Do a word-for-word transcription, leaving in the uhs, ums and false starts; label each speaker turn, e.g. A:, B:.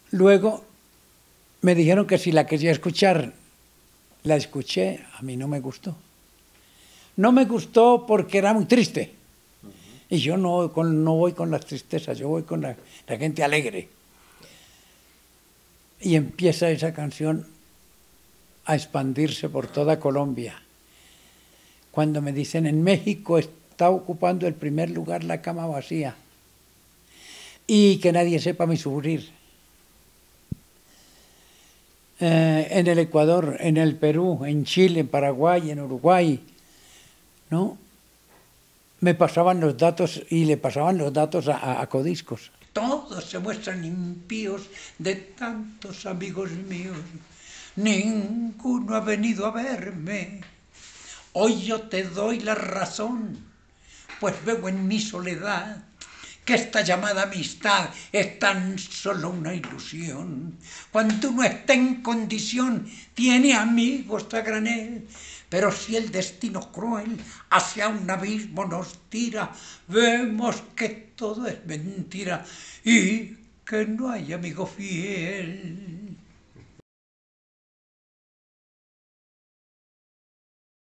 A: Luego me dijeron que si la quería escuchar, la escuché, a mí no me gustó. No me gustó porque era muy triste. Y yo no, con, no voy con las tristezas, yo voy con la, la gente alegre. Y empieza esa canción a expandirse por toda Colombia. Cuando me dicen, en México está ocupando el primer lugar la cama vacía. Y que nadie sepa mi sufrir. Eh, en el Ecuador, en el Perú, en Chile, en Paraguay, en Uruguay, ¿no? Me pasaban los datos y le pasaban los datos a, a, a Codiscos. Todos se muestran impíos de tantos amigos míos. Ninguno ha venido a verme. Hoy yo te doy la razón, pues veo en mi soledad que esta llamada amistad es tan solo una ilusión. Cuando uno está en condición, tiene amigos a granel, pero si el destino cruel hacia un abismo nos tira, vemos que todo es mentira y que no hay amigo fiel.